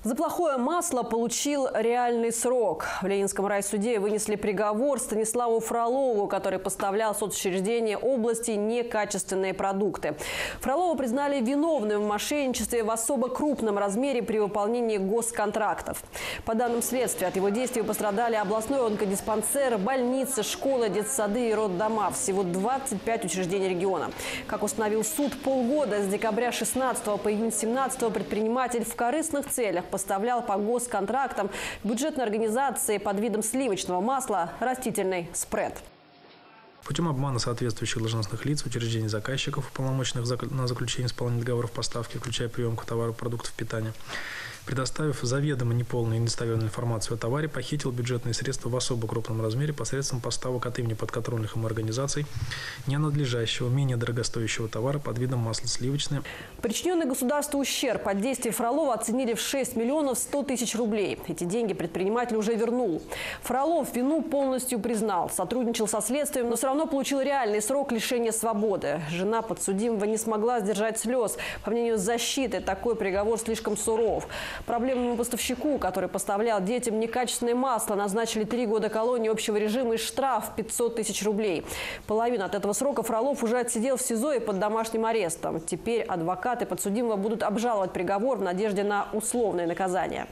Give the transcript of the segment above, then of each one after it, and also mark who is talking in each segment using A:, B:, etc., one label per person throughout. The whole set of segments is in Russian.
A: За плохое масло получил реальный срок. В Ленинском райсуде вынесли приговор Станиславу Фролову, который поставлял в соцучреждения области некачественные продукты. Фролова признали виновным в мошенничестве в особо крупном размере при выполнении госконтрактов. По данным следствия, от его действий пострадали областной онкодиспансер, больницы, школы, детсады и роддома. Всего 25 учреждений региона. Как установил суд, полгода с декабря 16 по июнь 17 предприниматель в корыстных целях поставлял по госконтрактам бюджетной организации под видом сливочного масла растительный спред.
B: Путем обмана соответствующих должностных лиц, учреждений заказчиков, уполномоченных на заключение исполнения договоров поставки, включая приемку товаров, продуктов питания, предоставив заведомо неполную и недостоверную информацию о товаре, похитил бюджетные средства в особо крупном размере посредством поставок от имени подконтрольных ему организаций ненадлежащего, менее дорогостоящего товара под видом масла сливочное.
A: Причиненный государству ущерб от действий Фролова оценили в 6 миллионов 100 тысяч рублей. Эти деньги предприниматель уже вернул. Фролов вину полностью признал, сотрудничал со следствием, но все равно получил реальный срок лишения свободы. Жена подсудимого не смогла сдержать слез. По мнению защиты, такой приговор слишком суров. Проблемному поставщику, который поставлял детям некачественное масло, назначили 3 года колонии общего режима и штраф 500 тысяч рублей. Половину от этого срока Фролов уже отсидел в СИЗО и под домашним арестом. Теперь адвокаты подсудимого будут обжаловать приговор в надежде на условное наказание.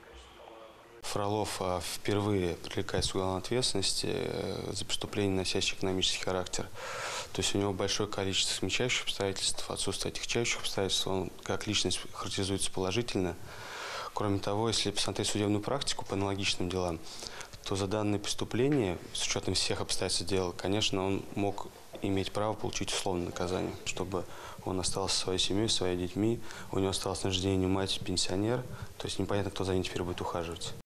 C: Фролов впервые привлекается к уголовной ответственности за преступления, носящие экономический характер. То есть у него большое количество смягчающих обстоятельств, отсутствие отягчающих обстоятельств. Он как личность характеризуется положительно. Кроме того, если посмотреть судебную практику по аналогичным делам, то за данное преступление, с учетом всех обстоятельств дела, конечно, он мог иметь право получить условное наказание, чтобы он остался со своей семьей, своими детьми, у него осталась на рождении мать, пенсионер, то есть непонятно, кто за ним теперь будет ухаживать.